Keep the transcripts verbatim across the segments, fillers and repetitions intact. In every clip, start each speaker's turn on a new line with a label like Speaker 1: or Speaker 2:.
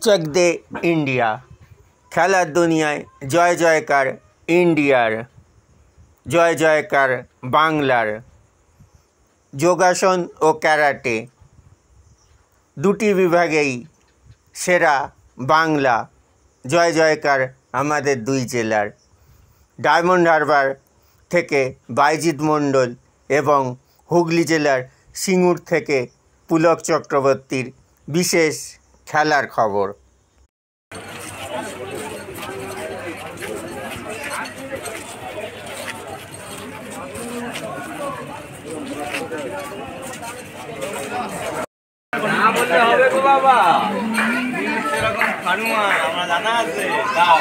Speaker 1: Check দে India. খেলার দুনিয়ায় জয় জয়কার ইন্ডিয়ার, জয় জয়কার বাংলার। যোগাসন ও ক্যারাটে দুটি বিভাগেই সেরা বাংলা, জয় জয়কার আমাদের দুই জেলার। ডায়মন্ড হারবার থেকে বাইজিৎ মণ্ডল এবং হুগলি জেলার সিঙ্গুর থেকে পুলক চক্রবর্তীর বিশেষ খেলার খবর।
Speaker 2: হবে গো বাবা, সেরকম খানুয়া আমার জানা আছে। দাও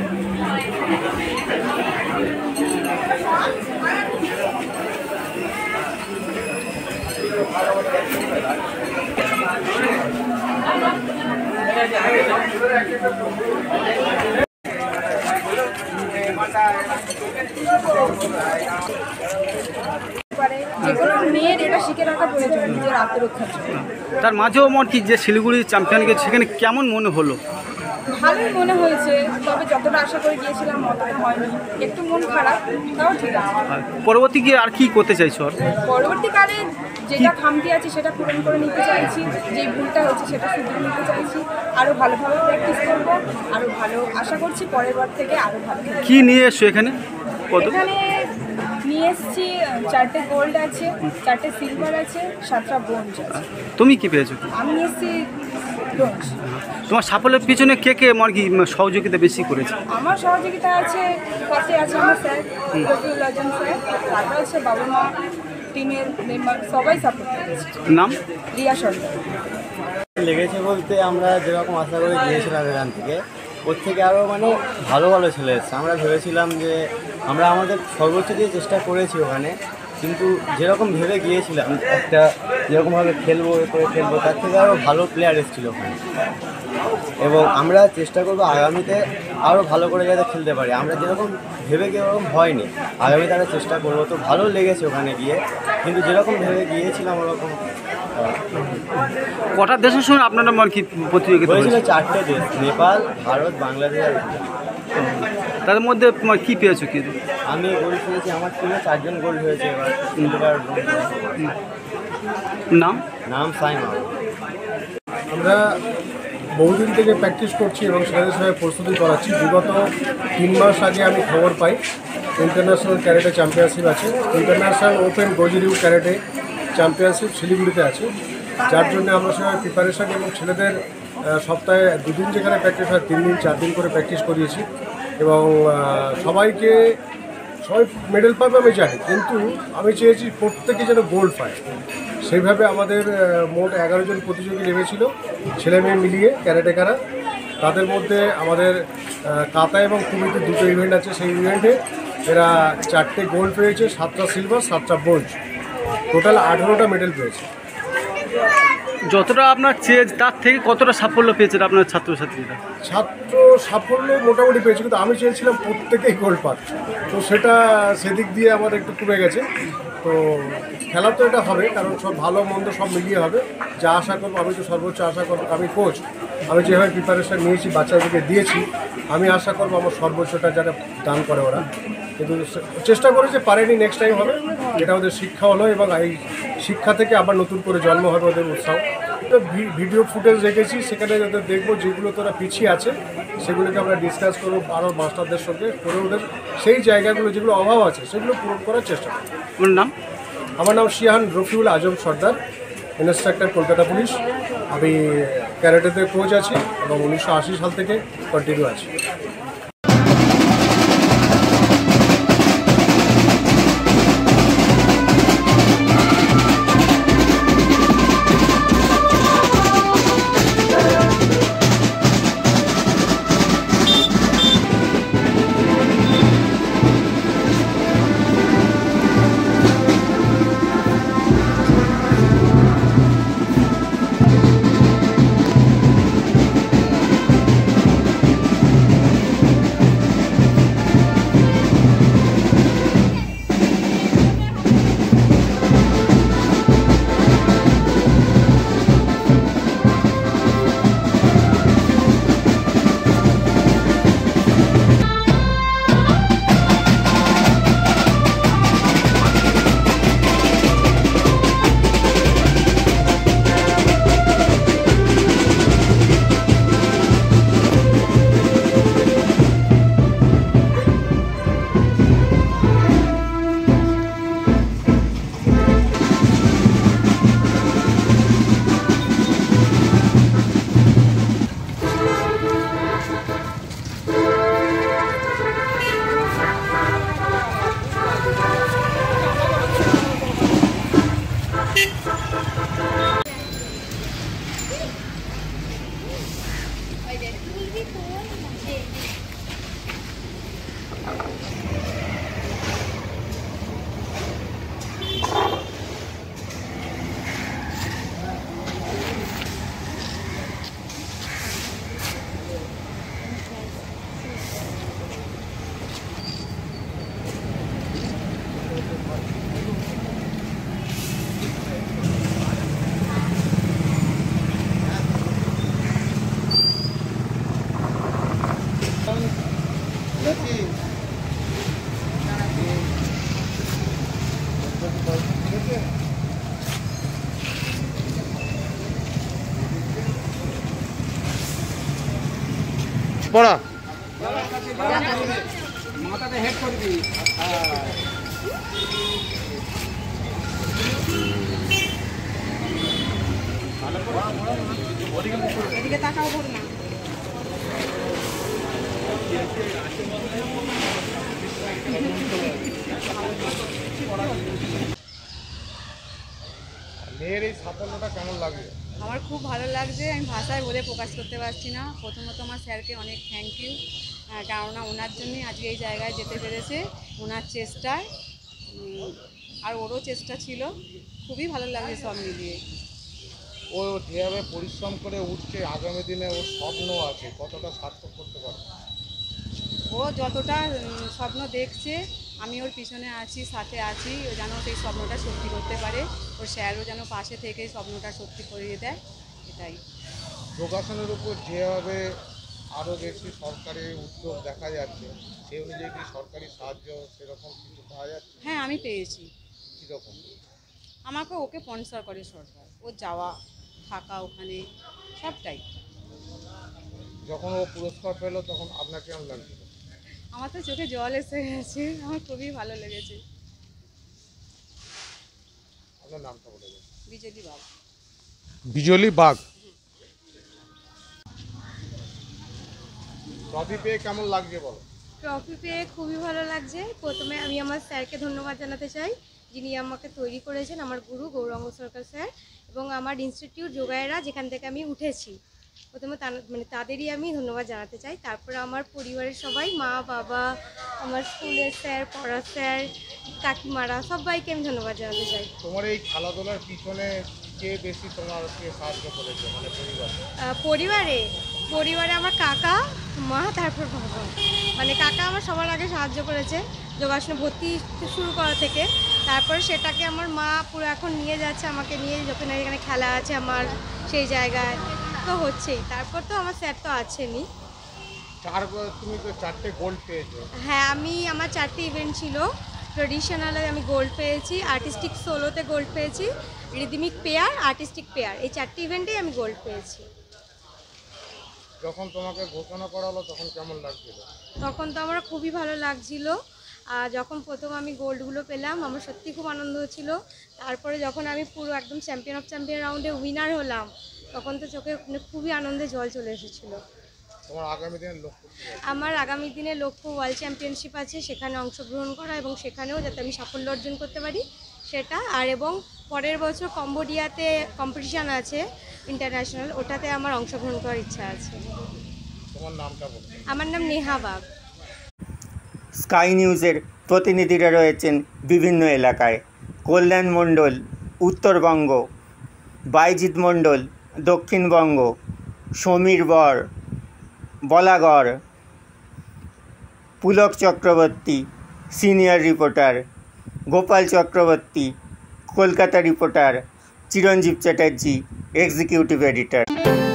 Speaker 3: তার মাঝেও মন কি যে শিলিগুড়ি চ্যাম্পিয়নকে সেখানে কেমন মনে হলো?
Speaker 4: ভালোই মনে হয়েছে, তবে যতটা আশা করে গিয়েছিলাম অতটা হয়নি, একটু মন খারাপ, তাও ঠিক আছে।
Speaker 3: পরবর্তী গিয়ে আর কি করতে চাইছো? আর
Speaker 4: পরবর্তীকালে যেটা খামতি আছে সেটা পূরণ করে নিতে চাইছি, যে ভুলটা হয়েছে সেটা শুধরে নিতে চাইছি, আরও ভালোভাবে প্র্যাকটিস করবো, আরও ভালো আশা করছি পরের বার থেকে আরও ভালো।
Speaker 3: কি নিয়ে এসছো এখানে?
Speaker 4: এখানে নিয়ে এসেছি চারটে গোল্ড আছে, চারটে সিলভার আছে, সাতটা ব্রোঞ্জ আছে।
Speaker 3: তুমি কি পেয়েছো?
Speaker 4: আমি এসেছি ব্রোঞ্জ।
Speaker 3: তোমার সাফল্যের পিছনে কে কে আমার কি সহযোগিতা বেশি করেছে?
Speaker 4: আমার সহযোগিতা আছে, পাশে আছে আমার স্যার রফিউল আজম স্যার, তারপর আছে বাবা মা, টিমের মেম্বার সবাই সাপোর্ট করেছে।
Speaker 3: নাম?
Speaker 4: রিয়া সরকার।
Speaker 2: লেগেছে বলতে আমরা যেরকম আশা করে গিয়েছিলাম এখান থেকে, ওর থেকে আরও মানে ভালো ভালো ছেলে এসছে। আমরা ভেবেছিলাম যে আমরা আমাদের সর্বোচ্চ দিয়ে চেষ্টা করেছি ওখানে, কিন্তু যেরকম ভেবে গিয়েছিলাম একটা যেরকমভাবে খেলবো করে খেলবো তার থেকে আরও ভালো প্লেয়ার এসেছিলো ওখানে, এবং আমরা চেষ্টা করবো আগামীতে আরও ভালো করে যাতে খেলতে পারি। আমরা যেরকম ভেবে গিয়ে ওরকম হয়নি, আগামীতে আরও চেষ্টা করবো। তো ভালো লেগেছে ওখানে গিয়ে, কিন্তু যেরকম ভেবে গিয়েছিলাম ওরকম।
Speaker 3: কটা দেশের সঙ্গে আপনারা মানে কি প্রতিযোগিতা
Speaker 2: হয়েছিল? চারটে দেশ, নেপাল, ভারত, বাংলাদেশ আর ইন্ডিয়া।
Speaker 3: তাদের মধ্যে তোমার কী পেয়েছো? কি
Speaker 2: আমি গোল পেয়েছি, আমার টিমে চারজন গোল হয়েছে এবার।
Speaker 3: নাম?
Speaker 2: নাম সাইমা।
Speaker 5: আমরা বহুদিন থেকে প্র্যাকটিস করছি এবং সেটাদের সঙ্গে প্রস্তুতি করাচ্ছি। বিগত তিন মাস আগে আমি খবর পাই ইন্টারন্যাশনাল ক্যারেটে চ্যাম্পিয়নশিপ আছে, ইন্টারন্যাশনাল ওপেন গজিরিউ ক্যারেটে চ্যাম্পিয়নশিপ শিলিগুড়িতে আছে, যার জন্য আমরা সবাই প্রিপারেশান এবং ছেলেদের সপ্তাহে দুদিন যেখানে প্র্যাকটিস হয় তিন দিন চার দিন করে প্র্যাকটিস করিয়েছি, এবং সবাইকে সবাই মেডেল পাবে আমি জানি, কিন্তু আমি চেয়েছি প্রত্যেকে যেন গোল্ড পায়। সেইভাবে আমাদের মোট এগারো জন প্রতিযোগী নেমেছিল, ছেলে মেয়ে মিলিয়ে ক্যারাটেকারা। তাদের মধ্যে আমাদের কাতা এবং কুমিতে দুটো ইভেন্ট আছে, সেই ইভেন্টে এরা চারটে গোল্ড পেয়েছে, সাতটা সিলভার, সাতটা ব্রোঞ্জ, টোটাল আঠেরোটা মেডেল পেয়েছে।
Speaker 3: যতটা আপনার চেয়ে তার থেকে কতটা সাফল্য পেয়েছেন আপনার ছাত্রছাত্রীরা?
Speaker 5: ছাত্র সাফল্য মোটামুটি পেয়েছে, কিন্তু আমি চেয়েছিলাম প্রত্যেকেই গোল্ড পাক, তো সেটা সেদিক দিয়ে আমার একটু কমে গেছে। তো খেলা তো এটা হবে, কারণ সব ভালো মন্দ সব মিলিয়ে হবে। যা আশা করবো, আমি তো সর্বোচ্চ আশা করবো, আমি কোচ, আমি যেভাবে প্রিপারেশান নিয়েছি বাচ্চাদেরকে দিয়েছি, আমি আশা করবো আমার সর্বোচ্চটা যারা দান করে ওরা। কিন্তু চেষ্টা করেছে, পারেনি, নেক্সট টাইম হবে। এটা ওদের শিক্ষা হলো, এবং এই শিক্ষা থেকে আবার নতুন করে জন্ম হবে ওদের উৎসাহ। ভিডিও ফুটেজ রেখেছি, সেখানে যাদের দেখবো যেগুলো তোরা পিছিয়ে আছে সেগুলোকে আমরা ডিসকাস করবো আরও মাস্টারদের সঙ্গে, করে ওদের সেই জায়গাগুলো যেগুলো অভাব আছে সেগুলো পূরণ করার চেষ্টা করবো।
Speaker 3: ওর নাম?
Speaker 5: আমার নাম শিয়ান রফিউল আজম সর্দার, ইন্সট্রাক্টর, কলকাতা পুলিশ। আমি ক্যারাটেতে কোচ আছি এবং উনিশশো আশি সাল থেকে কন্টিনিউ আছি। পড়া
Speaker 4: এদিকে তাকাও ভোর না।
Speaker 5: মেয়ের এই সাফল্যটা কেমন লাগে?
Speaker 6: আমার খুব ভালো লাগছে, আমি ভাষায় বলে প্রকাশ করতে পারছি না। প্রথমত আমার স্যারকে অনেক থ্যাংক ইউ, কেননা ওনার জন্যই আজকে এই জায়গায় যেতে পেরেছে, ওনার চেষ্টায়। আর ওরও চেষ্টা ছিল, খুবই ভালো লাগছে সব মিলিয়ে।
Speaker 5: ও যেভাবে পরিশ্রম করে উঠছে, আগামী দিনে ওর স্বপ্ন আছে, কতটা সার্থক করতে পারে?
Speaker 6: ও যতটা স্বপ্ন দেখছে আমি ওর পিছনে আছি, সাথে আছি, ও যেন সেই স্বপ্নটা সত্যি করতে পারে। ওর স্যারও যেন পাশে থেকে স্বপ্নটা সত্যি করিয়ে দেয়, এটাই।
Speaker 5: যোগাসনের উপর যেভাবে আরও বেশি সরকারি উদ্যোগ দেখা যাচ্ছে, সেই অনুযায়ী কি সরকারি সাহায্য সেরকম কিছু পাওয়া যাচ্ছে?
Speaker 6: হ্যাঁ, আমি পেয়েছি।
Speaker 5: কীরকম?
Speaker 6: আমাকে ওকে স্পন্সর করে সরকার, ও যাওয়া থাকা ওখানে সবটাই।
Speaker 5: যখন ও পুরস্কার পেলো তখন আপনার কেমন লাগছিল?
Speaker 6: আমার তো চোখে জল এসে গেছে, আমার খুবই ভালো লেগেছে।
Speaker 5: আপনার নামটা বলে দেন।
Speaker 6: বিজলি বাবু।
Speaker 5: বিজলি বাগ। ট্রফি পেয়ে কেমন লাগছে বলো?
Speaker 7: ট্রফি পেয়ে খুবই ভালো লাগছে। প্রথমে আমি আমার স্যারকে ধন্যবাদ জানাতে চাই, যিনি আমাকে তৈরি করেছেন, আমার গুরু গৌরাঙ্গ সরকার স্যার, এবং আমার ইনস্টিটিউট যোগায়রা, যেখান থেকে আমি উঠেছি। প্রথমে মানে তাদেরই আমি ধন্যবাদ জানাতে চাই। তারপরে আমার পরিবারের সবাই, মা বাবা, আমার স্কুলের স্যার, পড়ার স্যার, কাকিমারা, সবাইকে আমি ধন্যবাদ জানাতে চাই।
Speaker 5: তোমার এই খেলাধুলার পিছনে কে বেশি তোমাকে সাহায্য করেছে, মানে পরিবার?
Speaker 7: পরিবারে পরিবারে আমার কাকা, মা, তারপর বাবা। মানে কাকা আমার সবার আগে সাহায্য করেছে যোগাসনে ভর্তি শুরু করা থেকে। তারপরে সেটাকে আমার মা পুরো এখন নিয়ে যাচ্ছে, আমাকে নিয়ে যখন এখানে খেলা আছে আমার সেই জায়গায় তো হচ্ছেই। তারপর তো আমার স্যার তো আছেনই।
Speaker 5: চার তুমি তো চারটে গোল্ড পেয়েছো।
Speaker 7: হ্যাঁ, আমি আমার চারটে ইভেন্ট ছিল। ট্রেডিশনালে আমি গোল্ড পেয়েছি, আর্টিস্টিক সোলোতে গোল্ড পেয়েছি, রিদমিক পেয়ার, আর্টিস্টিক পেয়ার, এই চারটে ইভেন্টেই আমি গোল্ড পেয়েছি।
Speaker 5: যখন তোমাকে ঘোষণা করা হলো তখন কেমন লাগছিল?
Speaker 7: তখন তো আমার খুবই ভালো লাগছিল। আর যখন প্রথম আমি গোল্ডগুলো পেলাম আমার সত্যি খুব আনন্দ হচ্ছিল। তারপরে যখন আমি পুরো একদম চ্যাম্পিয়ন অফ চ্যাম্পিয়ন রাউন্ডে উইনার হলাম, তখন তো চোখে খুবই আনন্দে জল চলে এসেছিলো।
Speaker 5: তোমার আগামী দিনের লক্ষ্য?
Speaker 7: আমার আগামী দিনে লক্ষ্য ওয়ার্ল্ড চ্যাম্পিয়নশিপ আছে, সেখানে অংশগ্রহণ করা এবং সেখানেও যাতে আমি সাফল্য অর্জন করতে পারি সেটা। আর এবং পরের বছর কম্বোডিয়াতে কম্পিটিশান আছে ইন্টারন্যাশনাল, ওটাতে আমার অংশগ্রহণ করার ইচ্ছা আছে।
Speaker 5: তোমার নামটা বলুন।
Speaker 7: আমার নাম নেহা বাগ।
Speaker 1: স্কাই নিউজের প্রতিনিধিরা রয়েছেন বিভিন্ন এলাকায়। কল্যাণ মণ্ডল উত্তরবঙ্গ, বাইজিৎ মণ্ডল দক্ষিণবঙ্গ, সমীর বর Balagarh, Pulak Chakraborty senior reporter, Gopal Chakraborty Kolkata reporter, Chiranjeeb Chatterjee executive editor.